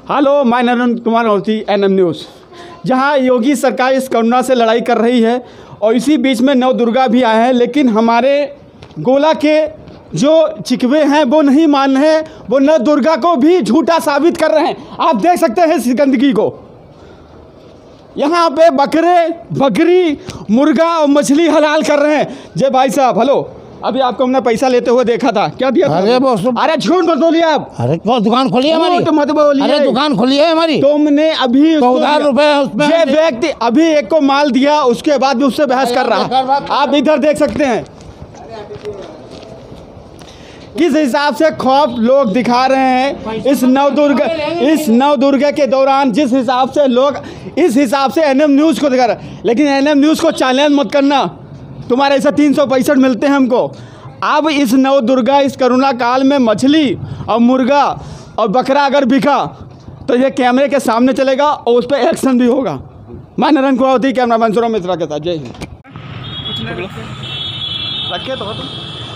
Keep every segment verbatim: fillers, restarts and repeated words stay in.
Hello, मैं Narendra Kumar Awasthi, N M news. जहां योगी सरकार इस कोरोना से लड़ाई कर रही है और इसी बीच में नव दुर्गा भी आए हैं, लेकिन हमारे गोला के जो चिकवे हैं वो नहीं मान रहे हैं, वो नव दुर्गा को भी झूठा साबित कर रहे हैं। आप देख सकते हैं इस गंदगी को। यहाँ पे बकरे, बकरी, मुर्गा और मछली हलाल कर रहे हैं। जय भाई साहब, हेलो, अभी आपको हमने पैसा लेते हुए देखा था, क्या दिया था? अरे बॉस, अरे झूठ मत बोलिए आप। अरे वो दुकान खोली है हमारी, तो मत बोलिए। अरे दुकान खोली है हमारी। तुमने अभी चौदह रुपए उसमें ये व्यक्ति अभी एक को माल दिया, उसके बाद भी उससे बहस कर रहा है। आप इधर देख सकते हैं किस हिसाब से खौफ लोग दिखा रहे हैं इस नवदुर्गा इस नवदुर्गा के दौरान। जिस हिसाब से लोग इस हिसाब से एन एम न्यूज़ को दिखा रहे हैं, लेकिन एन एम न्यूज़ को चैलेंज मत करना। तुम्हारे ऐसा तीन सौ पैंसठ मिलते हैं हमको। अब इस नवदुर्गा इस कोरोना काल में मछली और मुर्गा और बकरा अगर बिका तो ये कैमरे के सामने चलेगा और उस पर एक्शन भी होगा। मैं नरेंद्र कुमार अवस्थी, कैमरा मैन सुरम मिश्रा के साथ। जय हिंद। रखे तो तुम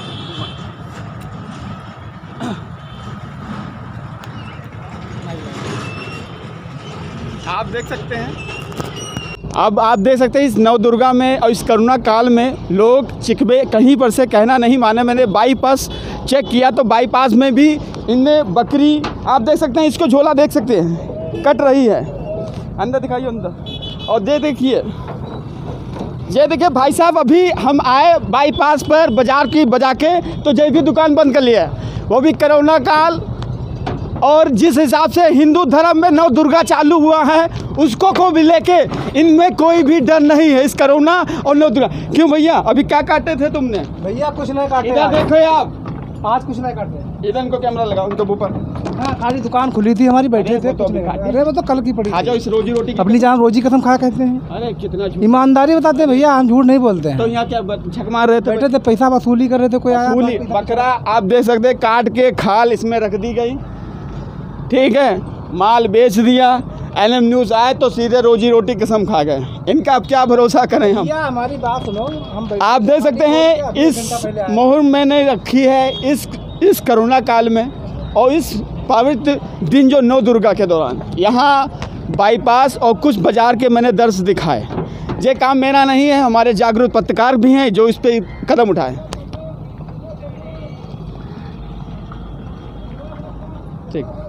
आप देख सकते हैं। अब आप देख सकते हैं इस नवदुर्गा में और इस कोरोना काल में लोग चिकबे कहीं पर से कहना नहीं माने। मैंने बाईपास चेक किया तो बाईपास में भी इनमें बकरी, आप देख सकते हैं, इसको झोला देख सकते हैं, कट रही है। अंदर दिखाइए, अंदर। और दे देखिए, ये देखिए भाई साहब, अभी हम आए बाईपास पर बाजार की बजा के तो जय भी दुकान बंद कर लिया, वो भी कोरोना काल। और जिस हिसाब से हिंदू धर्म में नव दुर्गा चालू हुआ है उसको को भी लेके इनमें कोई भी डर नहीं है इस कोरोना और नव दुर्गा। क्यों भैया, अभी क्या काटे थे तुमने? भैया कुछ नहीं काटे। इधर देखो आप, आज कुछ नहीं काटे। इधर इनको कैमरा लगाओ, उनके ऊपर। हाँ, खाली दुकान खुली थी हमारी, बैठे थे। तो अभी काटे। अरे वो तो कल की पड़ी। आ जाओ, इस रोजी रोटी अपनी जान रोजी कसम खा कहते हैं। अरे कितना झूठ। ईमानदारी बताते हैं भैया, हम झूठ नहीं बोलते हैं। तो यहाँ क्या झक मार रहे थे? बैठे थे, पैसा वसूली कर रहे थे। कोई आया वसूली बकरा आप देख सकते हैं, काट के खाल इसमें रख दी गई, ठीक है, माल बेच दिया। एन एम न्यूज़ आए तो सीधे रोजी रोटी कसम खा गए। इनका अब क्या भरोसा करें हम? हमारी बात सुनो, हम आप देख सकते हैं इस मोहर मैंने रखी है इस इस कोरोना काल में और इस पवित्र दिन जो नव दुर्गा के दौरान यहाँ बाईपास और कुछ बाजार के मैंने दर्श दिखाए। ये काम मेरा नहीं है, हमारे जागरूक पत्रकार भी हैं जो इस पे कदम उठाए। ठीक।